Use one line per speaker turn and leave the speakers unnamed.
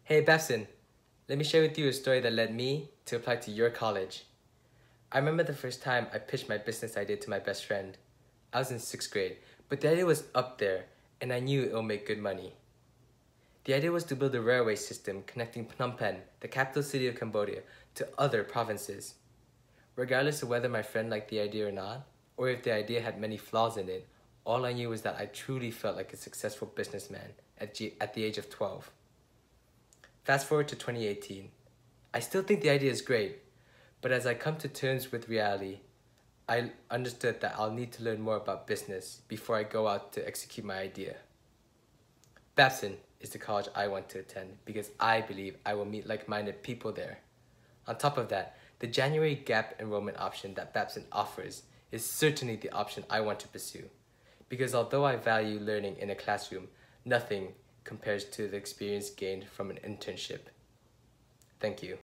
Hey Babson, let me share with you a story that led me to apply to your college. I remember the first time I pitched my business idea to my best friend. I was in 6th grade, but the idea was up there and I knew it would make good money. The idea was to build a railway system connecting Phnom Penh, the capital city of Cambodia, to other provinces. Regardless of whether my friend liked the idea or not, or if the idea had many flaws in it, all I knew was that I truly felt like a successful businessman at the age of 12. Fast forward to 2018. I still think the idea is great, but as I come to terms with reality, I understood that I'll need to learn more about business before I go out to execute my idea. Babson is the college I want to attend because I believe I will meet like-minded people there. On top of that, the January gap enrollment option that Babson offers is certainly the option I want to pursue. Because although I value learning in a classroom, nothing compares to the experience gained from an internship. Thank you.